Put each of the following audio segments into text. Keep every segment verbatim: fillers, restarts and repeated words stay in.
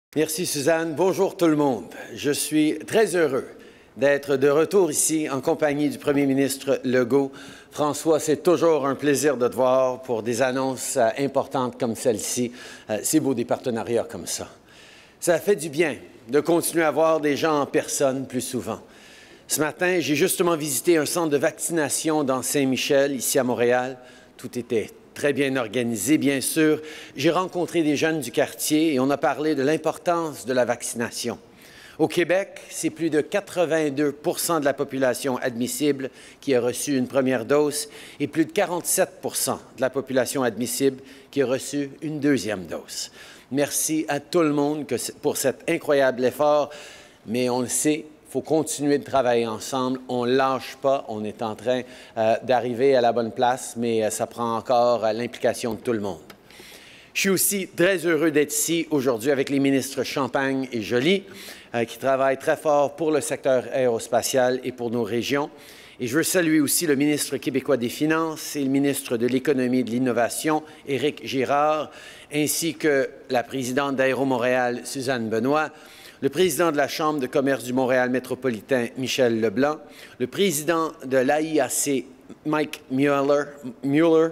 Merci Suzanne. Bonjour tout le monde. Je suis très heureux d'être de retour ici en compagnie du Premier ministre Legault. François, c'est toujours un plaisir de te voir pour des annonces euh, importantes comme celle-ci. Euh, c'est beau des partenariats comme ça. Ça fait du bien de continuer à voir des gens en personne plus souvent. Ce matin, j'ai justement visité un centre de vaccination dans Saint-Michel, ici à Montréal. Tout était très bien organisé, bien sûr. J'ai rencontré des jeunes du quartier et on a parlé de l'importance de la vaccination. Au Québec, c'est plus de quatre-vingt-deux pour cent de la population admissible qui a reçu une première dose et plus de quarante-sept pour cent de la population admissible qui a reçu une deuxième dose. Merci à tout le monde pour cet incroyable effort, mais on le sait, il faut continuer de travailler ensemble. On ne lâche pas. On est en train euh, d'arriver à la bonne place, mais euh, ça prend encore euh, l'implication de tout le monde. Je suis aussi très heureux d'être ici aujourd'hui avec les ministres Champagne et Joly, euh, qui travaillent très fort pour le secteur aérospatial et pour nos régions. Et je veux saluer aussi le ministre québécois des Finances et le ministre de l'Économie et de l'Innovation, Éric Girard, ainsi que la présidente d'Aéro-Montréal, Suzanne Benoît, le président de la Chambre de commerce du Montréal métropolitain, Michel Leblanc, le président de l'A I A C, Mike Mueller, Mueller,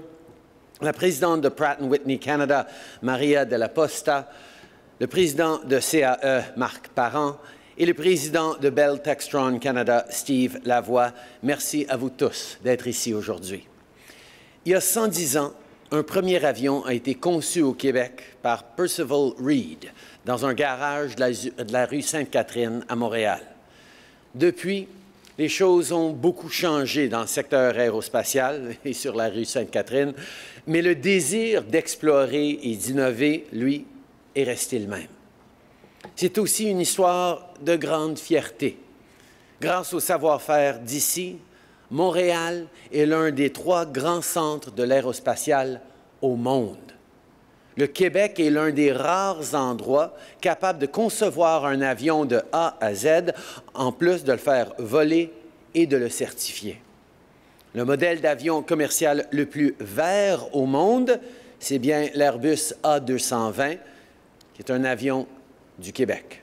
la présidente de Pratt and Whitney Canada, Maria de la Posta, le président de C A E, Marc Parent, et le président de Bell Textron Canada, Steve Lavoie. Merci à vous tous d'être ici aujourd'hui. Il y a cent dix ans, un premier avion a été conçu au Québec par Percival Reid dans un garage de la, de la rue Sainte-Catherine à Montréal. Depuis, les choses ont beaucoup changé dans le secteur aérospatial et sur la rue Sainte-Catherine, mais le désir d'explorer et d'innover, lui, est resté le même. C'est aussi une histoire de grande fierté. Grâce au savoir-faire d'ici, Montréal est l'un des trois grands centres de l'aérospatial au monde. Le Québec est l'un des rares endroits capables de concevoir un avion de A à Z, en plus de le faire voler et de le certifier. Le modèle d'avion commercial le plus vert au monde, c'est bien l'Airbus A deux cent vingt, qui est un avion du Québec.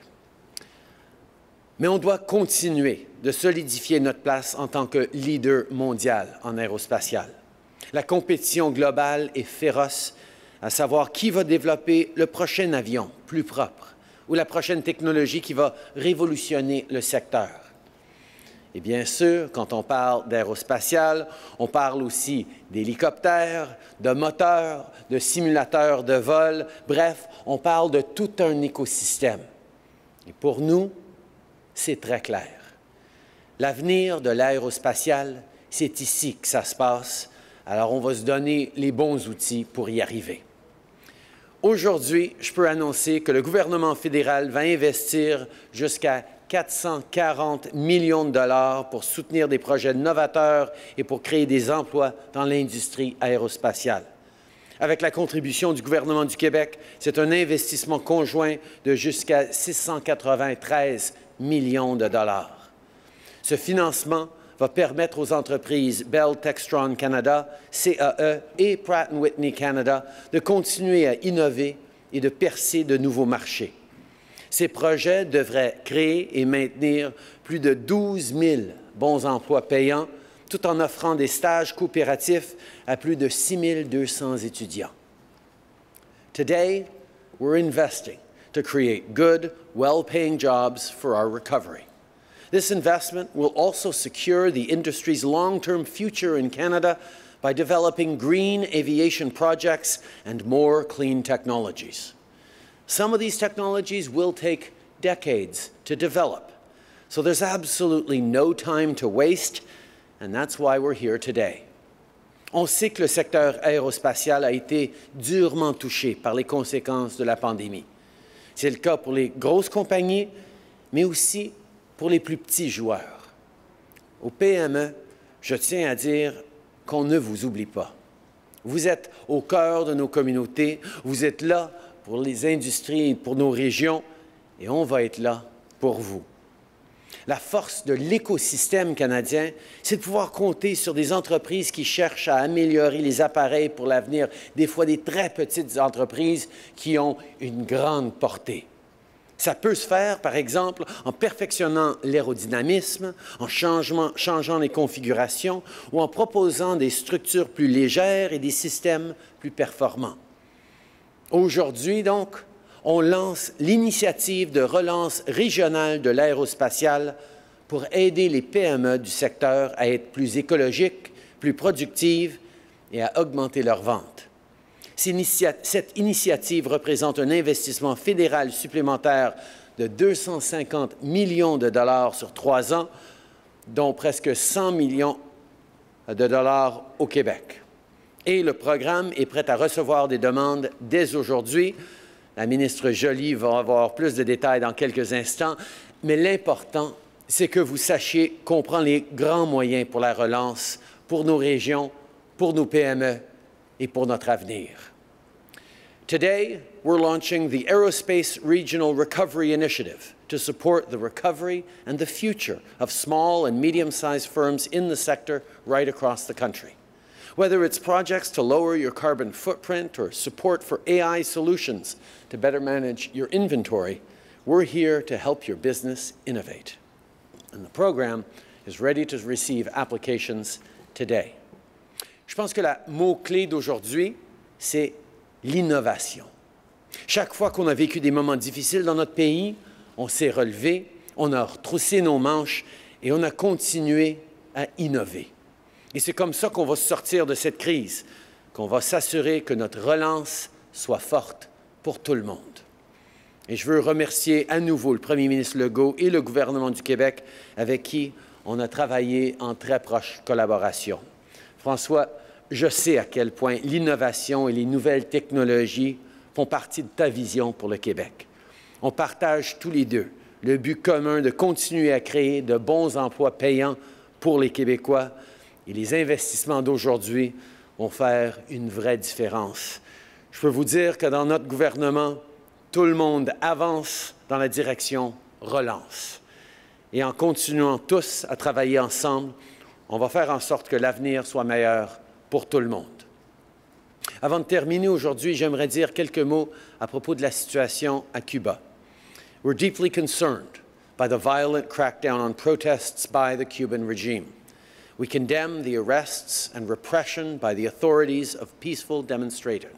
Mais on doit continuer de solidifier notre place en tant que leader mondial en aérospatial. La compétition globale est féroce, à savoir qui va développer le prochain avion plus propre ou la prochaine technologie qui va révolutionner le secteur. Et bien sûr, quand on parle d'aérospatial, on parle aussi d'hélicoptères, de moteurs, de simulateurs de vol. Bref, on parle de tout un écosystème. Et pour nous, c'est très clair. L'avenir de l'aérospatial, c'est ici que ça se passe. Alors, on va se donner les bons outils pour y arriver. Aujourd'hui, je peux annoncer que le gouvernement fédéral va investir jusqu'à quatre cent quarante millions de dollars pour soutenir des projets novateurs et pour créer des emplois dans l'industrie aérospatiale. Avec la contribution du gouvernement du Québec, c'est un investissement conjoint de jusqu'à six cent quatre-vingt-treize millions de dollars. Ce financement va permettre aux entreprises Bell Textron Canada, C A E et Pratt and Whitney Canada de continuer à innover et de percer de nouveaux marchés. Ces projets devraient créer et maintenir plus de douze mille bons emplois payants, tout en offrant des stages coopératifs à plus de six mille deux cents étudiants. Today, we're investing to create good, well-paying jobs for our recovery. This investment will also secure the industry's long-term future in Canada by developing green aviation projects and more clean technologies. Some of these technologies will take decades to develop, so there's absolutely no time to waste, and that's why we're here today. On sait que le secteur aérospatial a été durement touché par les conséquences de la pandémie. C'est le cas pour les grosses compagnies, mais aussi pour les plus petits joueurs. Au P M E, je tiens à dire qu'on ne vous oublie pas. Vous êtes au cœur de nos communautés, vous êtes là pour les industries et pour nos régions, et on va être là pour vous. La force de l'écosystème canadien, c'est de pouvoir compter sur des entreprises qui cherchent à améliorer les appareils pour l'avenir, des fois des très petites entreprises qui ont une grande portée. Ça peut se faire, par exemple, en perfectionnant l'aérodynamisme, en changeant, changeant les configurations ou en proposant des structures plus légères et des systèmes plus performants. Aujourd'hui, donc, on lance l'initiative de relance régionale de l'aérospatiale pour aider les P M E du secteur à être plus écologiques, plus productives et à augmenter leurs ventes. Cette initiative représente un investissement fédéral supplémentaire de deux cent cinquante millions de dollars sur trois ans, dont presque cent millions de dollars au Québec. Et le programme est prêt à recevoir des demandes dès aujourd'hui. La ministre Joly va avoir plus de détails dans quelques instants, mais l'important, c'est que vous sachiez qu'on prend les grands moyens pour la relance, pour nos régions, pour nos P M E et pour notre avenir. Today, we're launching the Aerospace Regional Recovery Initiative to support the recovery and the future of small and medium-sized firms in the sector right across the country. Whether it's projects to lower your carbon footprint or support for A I solutions to better manage your inventory, we're here to help your business innovate. And the program is ready to receive applications today. Je pense que le mot-clé d'aujourd'hui, c'est l'innovation. Chaque fois qu'on a vécu des moments difficiles dans notre pays, on s'est relevé, on a retroussé nos manches et on a continué à innover. Et c'est comme ça qu'on va sortir de cette crise, qu'on va s'assurer que notre relance soit forte pour tout le monde. Et je veux remercier à nouveau le premier ministre Legault et le gouvernement du Québec avec qui on a travaillé en très proche collaboration. François, je sais à quel point l'innovation et les nouvelles technologies font partie de ta vision pour le Québec. On partage tous les deux le but commun de continuer à créer de bons emplois payants pour les Québécois et les investissements d'aujourd'hui vont faire une vraie différence. Je peux vous dire que dans notre gouvernement, tout le monde avance dans la direction relance. Et en continuant tous à travailler ensemble, on va faire en sorte que l'avenir soit meilleur pour tout le monde. Avant de terminer aujourd'hui, j'aimerais dire quelques mots à propos de la situation à Cuba. We're deeply concerned by the violent crackdown on protests by the Cuban regime. We condemn the arrests and repression by the authorities of peaceful demonstrators.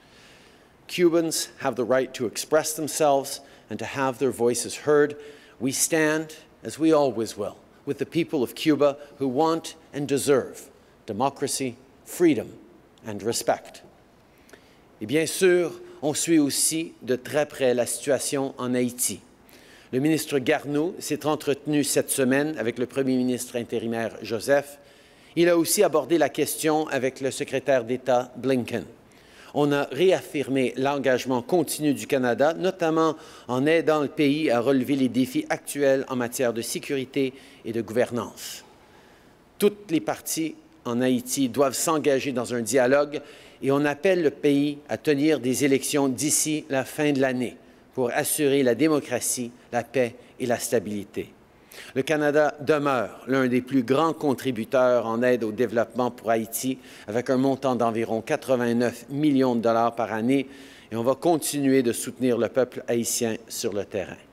Cubans have the right to express themselves and to have their voices heard. We stand, as we always will, with the people of Cuba who want and deserve democracy, freedom and respect. Et bien sûr, on suit aussi de très près la situation en Haïti. Le ministre Garneau s'est entretenu cette semaine avec le premier ministre intérimaire Joseph. Il a aussi abordé la question avec le secrétaire d'État Blinken. On a réaffirmé l'engagement continu du Canada, notamment en aidant le pays à relever les défis actuels en matière de sécurité et de gouvernance. Toutes les parties en Haïti doivent s'engager dans un dialogue et on appelle le pays à tenir des élections d'ici la fin de l'année pour assurer la démocratie, la paix et la stabilité. Le Canada demeure l'un des plus grands contributeurs en aide au développement pour Haïti, avec un montant d'environ quatre-vingt-neuf millions de dollars par année, et on va continuer de soutenir le peuple haïtien sur le terrain.